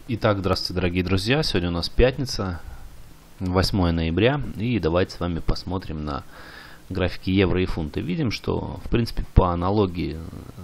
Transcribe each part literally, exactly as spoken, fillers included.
Итак, здравствуйте, дорогие друзья. Сегодня у нас пятница, восьмое ноября, и давайте с вами посмотрим на графики евро и фунта. Видим, что, в принципе, по аналогии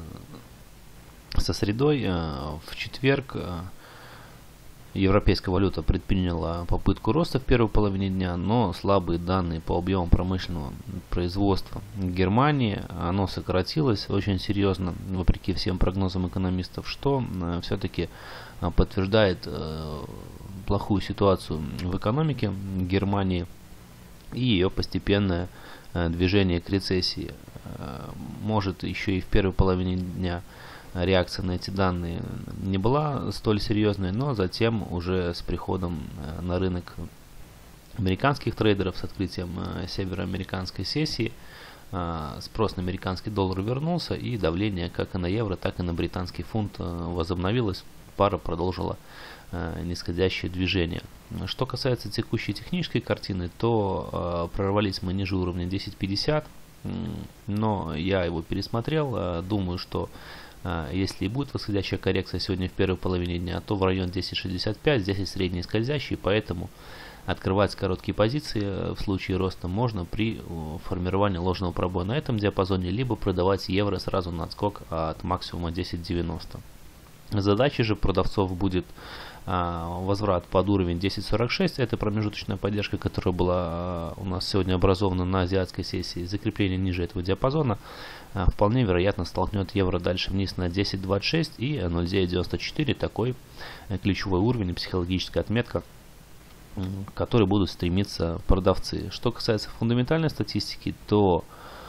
со средой, в четверг европейская валюта предприняла попытку роста в первой половине дня, но слабые данные по объему промышленного производства Германии, оно сократилось очень серьезно, вопреки всем прогнозам экономистов, что все-таки подтверждает плохую ситуацию в экономике Германии и ее постепенное движение к рецессии. Может, еще и в первой половине дня реакция на эти данные не была столь серьезной, но затем уже с приходом на рынок американских трейдеров, с открытием североамериканской сессии, спрос на американский доллар вернулся, и давление как и на евро, так и на британский фунт возобновилось. Пара продолжила нисходящее движение. Что касается текущей технической картины, то прорвались мы ниже уровня десять пятьдесят, но я его пересмотрел. Думаю, что если и будет восходящая коррекция сегодня в первой половине дня, то в район десять шестьдесят пять, здесь и средний скользящий, поэтому открывать короткие позиции в случае роста можно при формировании ложного пробоя на этом диапазоне, либо продавать евро сразу на отскок от максимума десять девяносто. Задачей же продавцов будет возврат под уровень десять сорок шесть, это промежуточная поддержка, которая была у нас сегодня образована на азиатской сессии. Закрепление ниже этого диапазона вполне вероятно столкнет евро дальше вниз на десять двадцать шесть и ноль девять девяносто четыре, такой ключевой уровень, психологическая отметка, к которой будут стремиться продавцы. Что касается фундаментальной статистики, то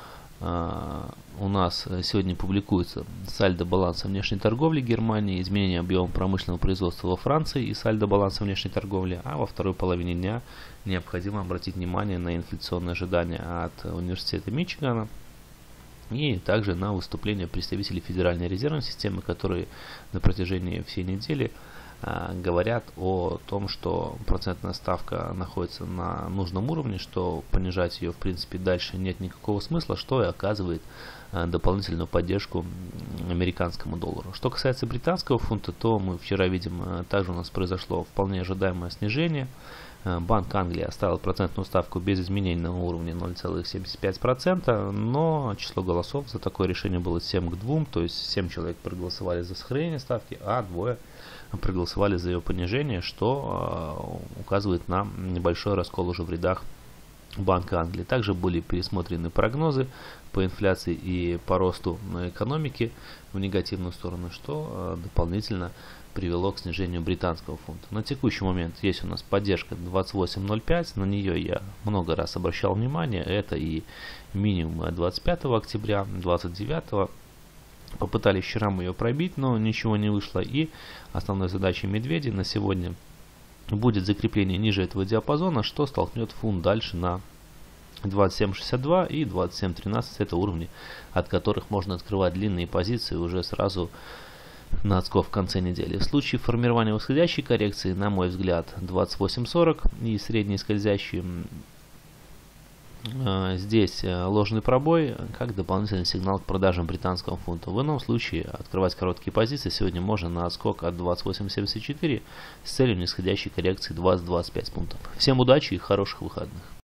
у нас сегодня публикуется сальдо баланса внешней торговли Германии, изменение объема промышленного производства во Франции и сальдо баланса внешней торговли, а во второй половине дня необходимо обратить внимание на инфляционные ожидания от университета Мичигана и также на выступление представителей Федеральной резервной системы, которые на протяжении всей недели говорят о том, что процентная ставка находится на нужном уровне, что понижать ее в принципе дальше нет никакого смысла, что и оказывает дополнительную поддержку американскому доллару. Что касается британского фунта, то мы вчера видим, также у нас произошло вполне ожидаемое снижение. Банк Англии оставил процентную ставку без изменений на уровне ноль целых семьдесят пять сотых процента, но число голосов за такое решение было семь к двум, то есть семь человек проголосовали за сохранение ставки, а двое проголосовали за ее понижение, что э, указывает на небольшой раскол уже в рядах Банка Англии. Также были пересмотрены прогнозы по инфляции и по росту экономики в негативную сторону, что э, дополнительно привело к снижению британского фунта. На текущий момент есть у нас поддержка двадцать восемь ноль пять, на нее я много раз обращал внимание, это и минимум двадцать пятого октября, двадцать девятого. Попытались вчера мы ее пробить, но ничего не вышло, и основной задачей медведей на сегодня будет закрепление ниже этого диапазона, что столкнет фунт дальше на двадцать семь шестьдесят два и двадцать семь тринадцать, это уровни, от которых можно открывать длинные позиции уже сразу на отскок в конце недели. В случае формирования восходящей коррекции, на мой взгляд, двадцать восемь сорок и средний скользящий, здесь ложный пробой как дополнительный сигнал к продажам британского фунта. В ином случае открывать короткие позиции сегодня можно на отскок от двадцать восемь семьдесят четыре с целью нисходящей коррекции двадцать двадцать пять пунктов. Всем удачи и хороших выходных.